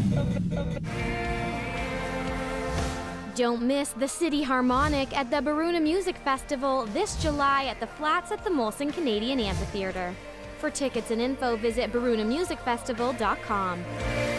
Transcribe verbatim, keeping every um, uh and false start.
Don't miss the City Harmonic at the Beruna Music Festival this July at the Flats at the Molson Canadian Amphitheatre. For tickets and info, visit beruna music festival dot com.